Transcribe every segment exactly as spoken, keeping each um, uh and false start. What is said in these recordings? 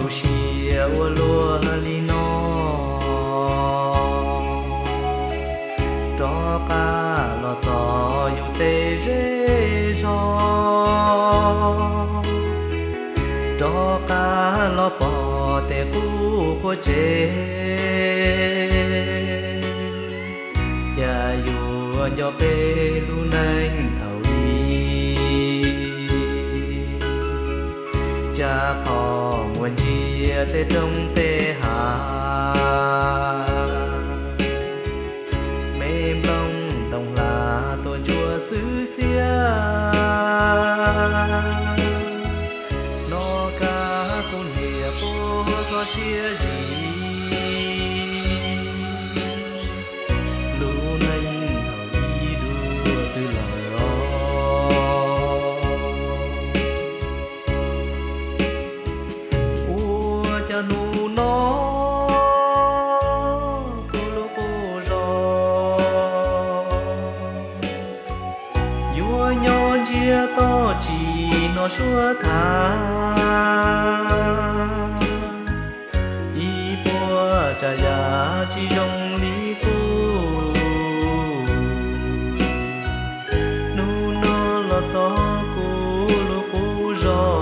xìa ua lúa li nó cho cá lò giò yêu tê rê giò cho cá lò bò tê cú của chế cha yêu cho bê lu nanh thầu đi cha khó muốn chia tê trong tê hà mềm lòng tổng là tôi chúa xứ xia nó cả con địa phố có chia gì lu nanh thầu đi đua từ lời ua cha nu nó cô lô cô rò vua nhon chia to chỉ nó xua thả y bùa cha ya chỉ trong lý cô nu nó là to cô lô cô rò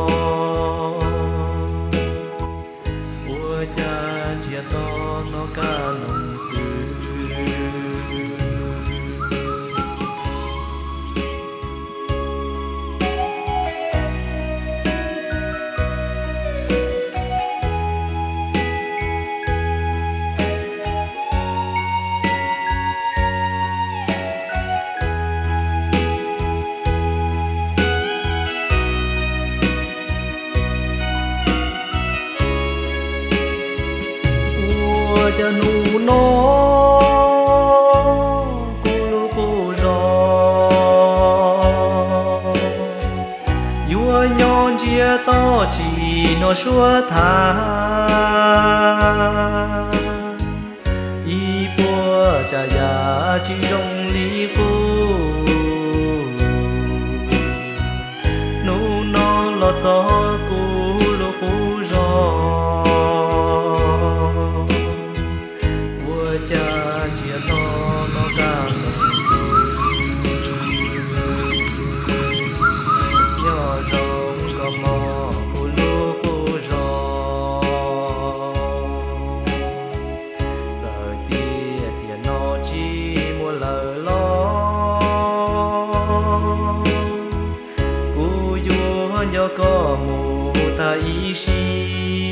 ua cha chia to nó cả lòng xứ cha nu nó cô lô cô rò vua nhon chia to chỉ nó xua thả y bùa cha ya chỉ trong lý cô nu nó lọt gió cô lô cô rò cha chia to nó cả nhỏ rồng có mò cô lô cô rò giờ tia tia nó chỉ mua lời lo cô vua nhỏ có mù ta ý xí